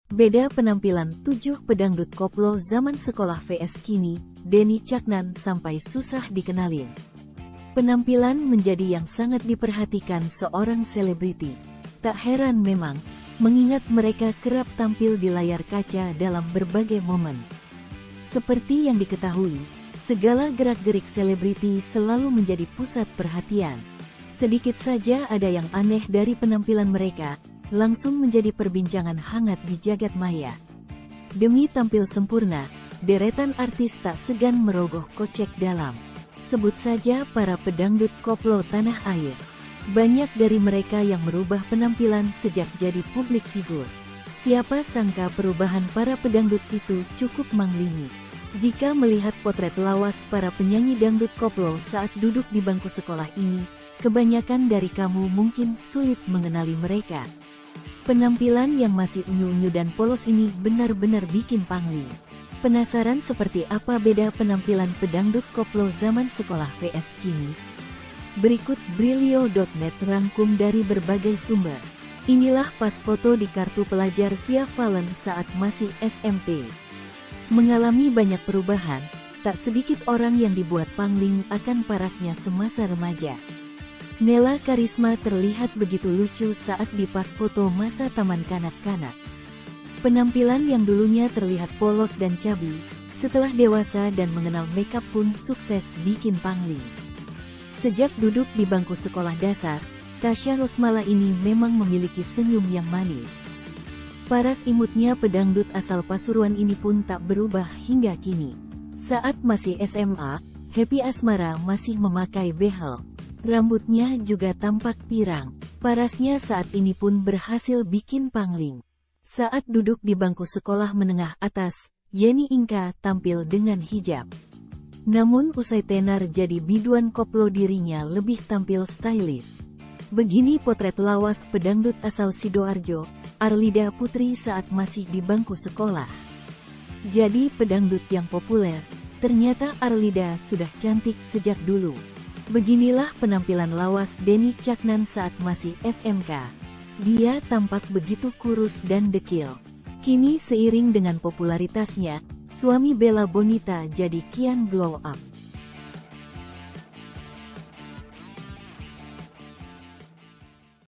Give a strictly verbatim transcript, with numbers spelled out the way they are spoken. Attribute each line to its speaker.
Speaker 1: Beda penampilan tujuh pedangdut koplo zaman sekolah vs kini, Denny Caknan sampai susah dikenalin. Penampilan menjadi yang sangat diperhatikan seorang selebriti. Tak heran memang, mengingat mereka kerap tampil di layar kaca dalam berbagai momen. Seperti yang diketahui, segala gerak-gerik selebriti selalu menjadi pusat perhatian. Sedikit saja ada yang aneh dari penampilan mereka, langsung menjadi perbincangan hangat di jagat maya. Demi tampil sempurna, deretan artis tak segan merogoh kocek dalam. Sebut saja para pedangdut koplo tanah air. Banyak dari mereka yang merubah penampilan sejak jadi publik figur. Siapa sangka perubahan para pedangdut itu cukup manglingi. Jika melihat potret lawas para penyanyi dangdut koplo saat duduk di bangku sekolah ini, kebanyakan dari kamu mungkin sulit mengenali mereka. Penampilan yang masih unyu-unyu dan polos ini benar-benar bikin pangling. Penasaran seperti apa beda penampilan pedangdut koplo zaman sekolah vs kini? Berikut Brilio dot net rangkum dari berbagai sumber. Inilah pas foto di kartu pelajar Via Valen saat masih S M P. Mengalami banyak perubahan, tak sedikit orang yang dibuat pangling akan parasnya semasa remaja. Nela Karisma terlihat begitu lucu saat di pas foto masa taman kanak-kanak. Penampilan yang dulunya terlihat polos dan cabi, setelah dewasa dan mengenal makeup pun sukses bikin pangling. Sejak duduk di bangku sekolah dasar, Tasya Rosmala ini memang memiliki senyum yang manis. Paras imutnya pedangdut asal Pasuruan ini pun tak berubah hingga kini. Saat masih S M A, Happy Asmara masih memakai behel. Rambutnya juga tampak pirang. Parasnya saat ini pun berhasil bikin pangling. Saat duduk di bangku sekolah menengah atas, Yeni Inka tampil dengan hijab. Namun usai tenar jadi biduan koplo dirinya lebih tampil stylish. Begini potret lawas pedangdut asal Sidoarjo, Arlida Putri saat masih di bangku sekolah. Jadi pedangdut yang populer, ternyata Arlida sudah cantik sejak dulu. Beginilah penampilan lawas Denny Caknan saat masih S M K. Dia tampak begitu kurus dan dekil. Kini seiring dengan popularitasnya, suami Bella Bonita jadi kian glow up.